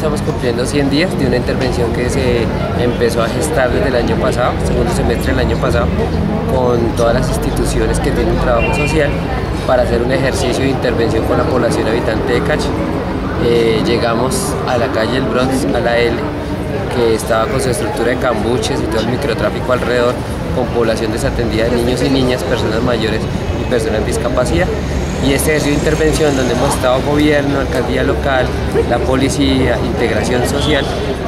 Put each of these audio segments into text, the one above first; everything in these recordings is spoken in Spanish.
estamos cumpliendo 100 días de una intervención que se empezó a gestar desde el año pasado, segundo semestre del año pasado, con todas las instituciones que tienen trabajo social para hacer un ejercicio de intervención con la población habitante de Calle. Llegamos a la calle El Bronx, a la L, que estaba con su estructura de cambuches y todo el microtráfico alrededor, con población desatendida de niños y niñas, personas mayores y personas en discapacidad. Y este ejercicio de intervención donde hemos estado gobierno, alcaldía local, la policía, integración social,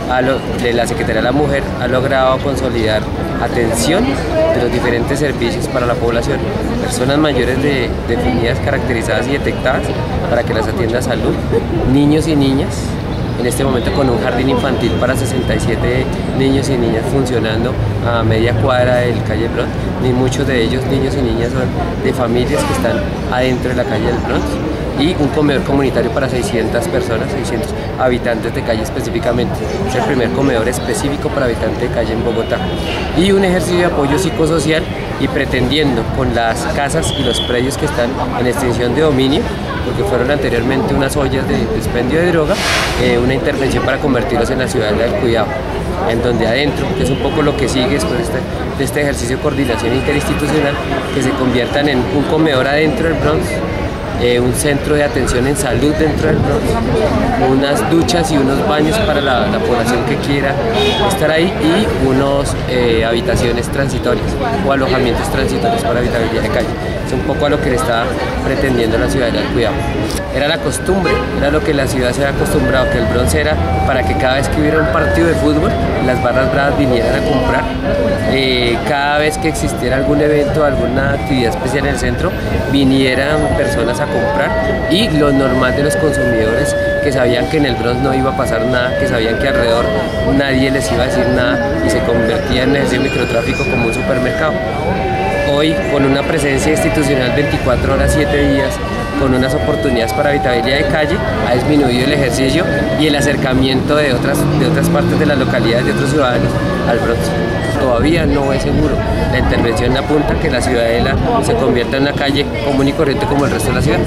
la Secretaría de la Mujer ha logrado consolidar atención de los diferentes servicios para la población, personas mayores definidas, caracterizadas y detectadas para que las atienda salud, niños y niñas, en este momento con un jardín infantil para 67 niños y niñas funcionando a media cuadra del calle Bronx, ni muchos de ellos, niños y niñas, son de familias que están adentro de la calle del Bronx, y un comedor comunitario para 600 personas, 600 habitantes de calle específicamente. Es el primer comedor específico para habitantes de calle en Bogotá. Y un ejercicio de apoyo psicosocial y pretendiendo con las casas y los predios que están en extinción de dominio, porque fueron anteriormente unas ollas de expendio de droga, una intervención para convertirlos en la ciudadela del cuidado, en donde adentro, que es un poco lo que sigue después de este ejercicio de coordinación interinstitucional, que se conviertan en un comedor adentro del Bronx, un centro de atención en salud dentro del Bronx, unas duchas y unos baños para la población que quiera estar ahí, y unos habitaciones transitorias o alojamientos transitorios para habitabilidad de calle. Es un poco a lo que le estaba pretendiendo la ciudad del cuidado. Era la costumbre, era lo que la ciudad se había acostumbrado, que el Bronx era para que cada vez que hubiera un partido de fútbol, las barras bravas vinieran a comprar. Cada vez que existiera algún evento, alguna actividad especial en el centro, vinieran personas a comprar, y lo normal de los consumidores, que sabían que en el Bronx no iba a pasar nada, que sabían que alrededor nadie les iba a decir nada, y se convertía en ese microtráfico como un supermercado. Hoy, con una presencia institucional 24 horas, 7 días, con unas oportunidades para habitabilidad de calle, ha disminuido el ejercicio y el acercamiento de otras partes de las localidades, de otros ciudadanos al Bronx. Todavía no es seguro. La intervención apunta a que la ciudadela se convierta en una calle común y corriente como el resto de la ciudad.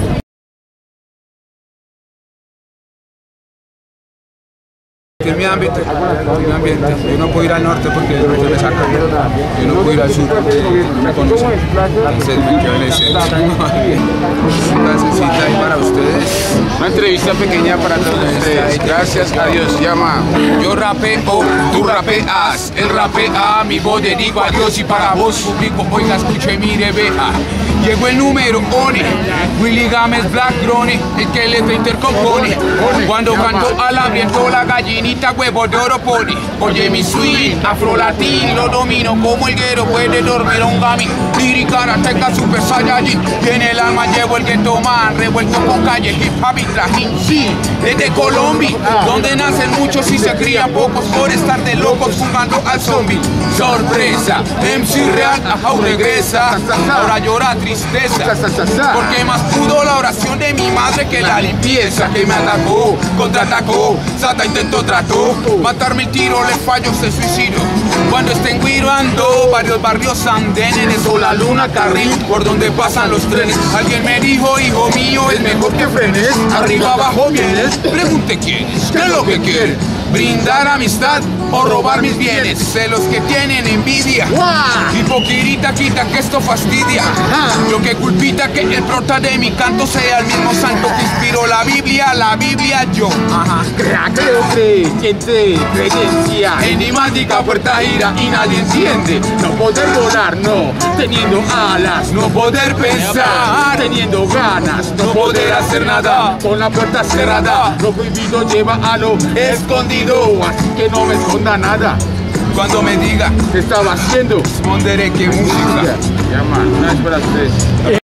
En mi ambiente, yo no puedo ir al norte porque el norte me saca, yo no puedo ir al sur porque no me conocen, entonces me quedo en el centro. Una cita ahí para ustedes, una entrevista pequeña para todos ustedes. Gracias a Dios, llama. Yo rapeo, tú rapeas, él rapea, mi voz dedico a Dios y para vos público, oiga, escucha y mire, vea. Llegó el número 1, Willy Gámez Black Grone, el que letra intercompone. Cuando canto al hambriento la gallinita huevo de oro pone. Oye mi swing, afro-latín, lo domino como el guero, puede dormir a un gamín. Lírica, arateca, super saiyajin, que en el alma llevo el ghetto man, revuelto con calle, hip hop y trajín. Sí, desde Colombia, donde nacen muchos y se crían pocos por estar de locos jugando al zombie. Sorpresa, MC Real, ajá, regresa, ahora llora tristeza, porque más pudo la oración de mi madre que la limpieza. Que me atacó, contraatacó, Sata intentó, trató matarme el tiro, le falló, se suicidó. Cuando estén guirando varios barrios andenes, o la luna carril por donde pasan los trenes. Alguien me dijo, hijo mío, es mejor que frenes, arriba abajo vienes, pregunte quién es, qué es lo que quiere. Brindar amistad o robar mis bienes, celos que tienen envidia, hipocrita quita que esto fastidia. Yo que culpita que el prota de mi canto sea el mismo santo que inspiró la Biblia yo. Creo, siente, creencia, Enigmática puerta gira y nadie entiende. no poder volar, no, teniendo alas, No poder pensar, teniendo ganas, no poder hacer nada, con la puerta cerrada, lo prohibido lleva a lo escondido. así que no me esconda nada. Cuando me diga, ¿Qué estaba haciendo? responderé que música. Ya, man, una vez para ustedes.